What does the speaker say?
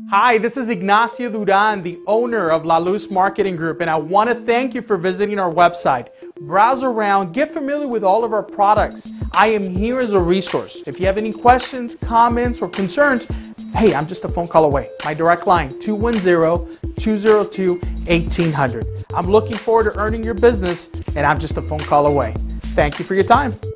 Hi, this is Ignacio Duran, the owner of La Luz Marketing Group, and I want to thank you for visiting our website. Browse around, get familiar with all of our products. I am here as a resource. If you have any questions, comments, or concerns, hey, I'm just a phone call away. My direct line, 210-202-1800. I'm looking forward to earning your business, and I'm just a phone call away. Thank you for your time.